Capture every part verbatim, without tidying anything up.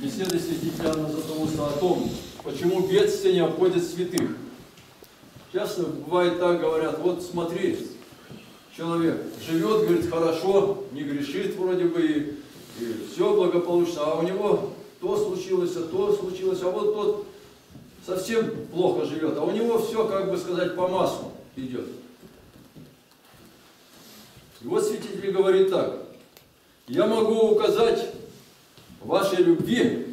Беседы святителя Иоанна Златоуста о том, почему бедствия не обходят святых. Часто бывает так, говорят, вот смотри, человек живет, говорит, хорошо, не грешит вроде бы, и, и все благополучно, а у него то случилось, а то случилось, а вот тот совсем плохо живет, а у него все, как бы сказать, по маслу идет. И вот святитель говорит так: я могу указать вашей любви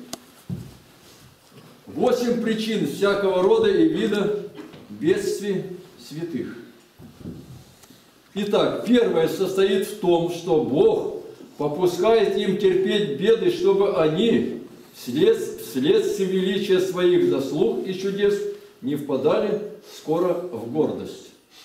восемь причин всякого рода и вида бедствий святых. Итак, первое состоит в том, что Бог попускает им терпеть беды, чтобы они вслед, вследствие величия своих заслуг и чудес не впадали скоро в гордость.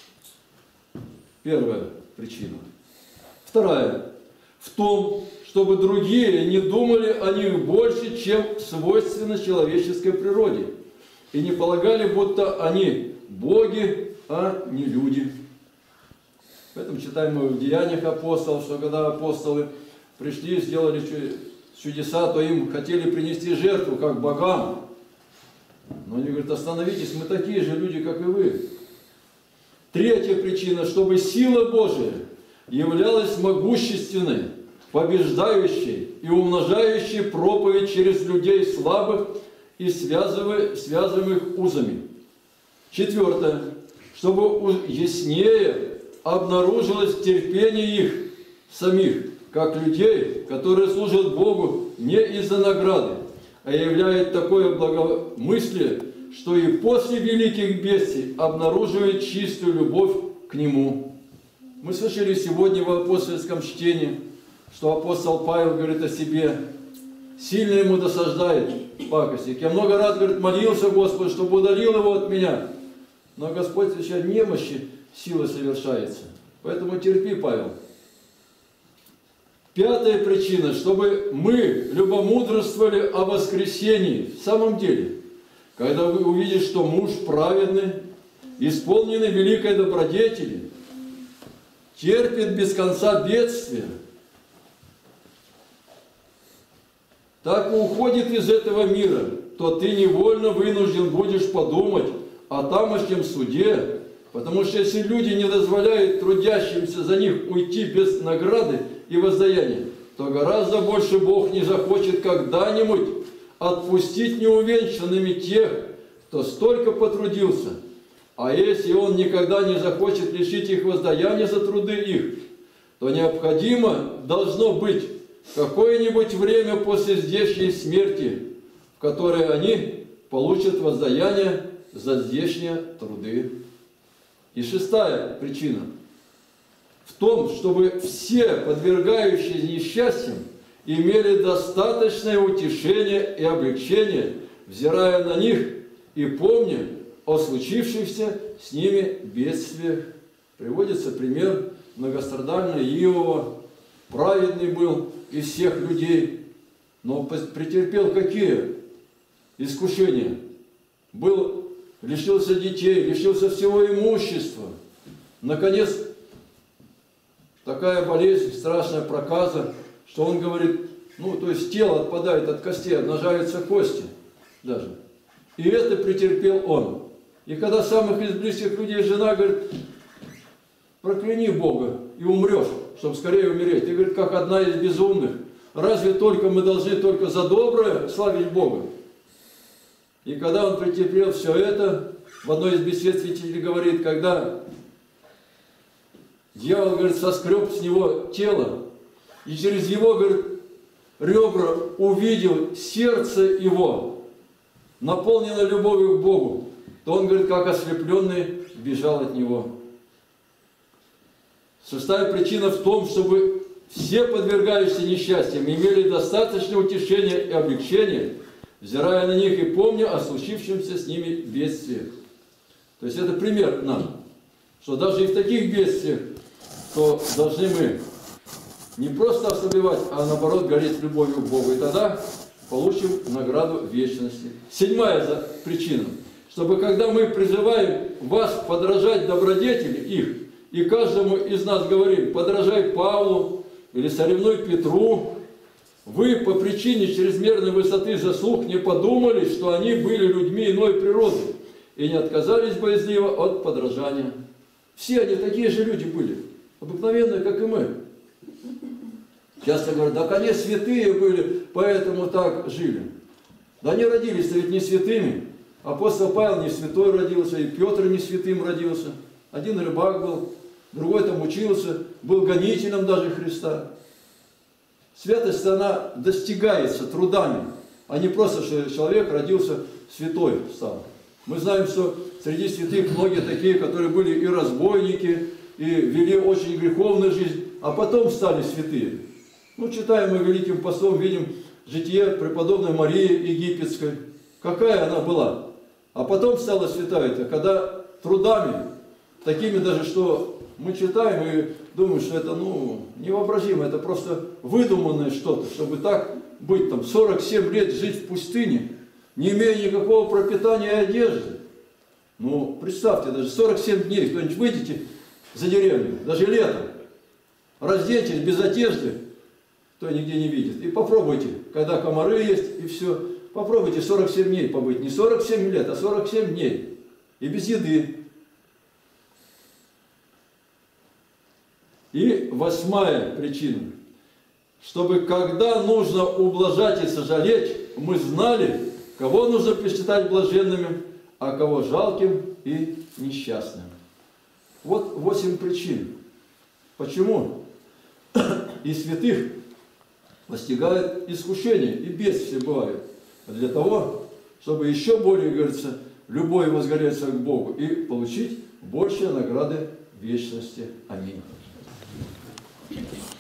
Первая причина. Вторая. В том, чтобы другие не думали о них больше, чем свойственно человеческой природе, и не полагали, будто они боги, а не люди. Поэтому читаем мы в Деяниях апостолов, что когда апостолы пришли и сделали чудеса, то им хотели принести жертву, как богам. Но они говорят, остановитесь, мы такие же люди, как и вы. Третья причина, чтобы сила Божия являлась могущественной, побеждающей и умножающей проповедь через людей слабых и связываемых узами. Четвертое, чтобы яснее обнаружилось терпение их самих, как людей, которые служат Богу не из-за награды, а являет такое благомыслие, что и после великих бедствий обнаруживает чистую любовь к Нему. Мы слышали сегодня в апостольском чтении, что апостол Павел говорит о себе: сильно ему досаждает пакостник. Я много раз, говорит, молился Господу, чтобы удалил его от меня. Но Господь отвечает: немощи сила совершается. Поэтому терпи, Павел. Пятая причина, чтобы мы любомудрствовали о воскресении. В самом деле, когда вы увидите, что муж праведный, исполненный великой добродетели, терпит без конца бедствия, так и уходит из этого мира, то ты невольно вынужден будешь подумать о тамошнем суде, потому что если люди не дозволяют трудящимся за них уйти без награды и воздаяния, то гораздо больше Бог не захочет когда-нибудь отпустить неувенчанными тех, кто столько потрудился. А если Он никогда не захочет лишить их воздаяния за труды их, то необходимо должно быть какое-нибудь время после здешней смерти, в которой они получат воздаяние за здешние труды. И шестая причина в том, чтобы все подвергающиеся несчастьям имели достаточное утешение и облегчение, взирая на них и помня о случившихся с ними бедствиях. Приводится пример многострадального Иова. Праведный был из всех людей, но претерпел какие искушения? Был, лишился детей, лишился всего имущества. Наконец, такая болезнь, страшная проказа, что он говорит, ну, то есть тело отпадает от костей, обнажаются кости даже. И это претерпел он. И когда самых из близких людей жена говорит: прокляни Бога и умрешь, чтобы скорее умереть. И говорит, как одна из безумных. Разве только мы должны только за доброе славить Бога? И когда он претерпел все это, в одной из бесед святитель говорит, когда дьявол, говорит, соскреб с него тело, и через его, говорит, ребра увидел сердце его, наполнено любовью к Богу, то он, говорит, как ослепленный, бежал от него. Шестая причина в том, чтобы все подвергающиеся несчастьям имели достаточное утешение и облегчение, взирая на них и помня о случившемся с ними бедствиях. То есть это пример нам, что даже и в таких бедствиях, то должны мы не просто ослабевать, а наоборот гореть любовью к Богу. И тогда получим награду вечности. Седьмая причина, чтобы когда мы призываем вас подражать добродетели их, и каждому из нас говорим: подражай Павлу или соревнуй Петру, вы по причине чрезмерной высоты заслуг не подумали, что они были людьми иной природы и не отказались боязливо от подражания. Все они такие же люди были, обыкновенные, как и мы. Часто говорят, да, конечно, святые были, поэтому так жили. Да они родились-то ведь не святыми. Апостол Павел не святой родился, и Петр не святым родился. Один рыбак был, другой там учился, был гонителем даже Христа. Святость, она достигается трудами, а не просто, что человек родился святой стал. Мы знаем, что среди святых многие такие, которые были и разбойники, и вели очень греховную жизнь, а потом стали святые. Ну, читаем мы Великим Постом, видим житие преподобной Марии Египетской. Какая она была? А потом стала святая-то, когда трудами, такими даже, что мы читаем и думаем, что это, ну, невообразимо, это просто выдуманное что-то, чтобы так быть там сорок семь лет жить в пустыне, не имея никакого пропитания и одежды. Ну, представьте, даже сорок семь дней, кто-нибудь выйдете за деревню, даже летом, разденьтесь без одежды, кто нигде не видит. И попробуйте, когда комары есть, и все. Попробуйте сорок семь дней побыть. Не сорок семь лет, а сорок семь дней. И без еды. И восьмая причина. Чтобы когда нужно ублажать и сожалеть, мы знали, кого нужно посчитать блаженными, а кого жалким и несчастным. Вот восемь причин. Почему и святых постигают искушения, и бедствия бывают. Для того, чтобы еще более, говорится, любовью возгореться к Богу и получить большие награды вечности. Аминь.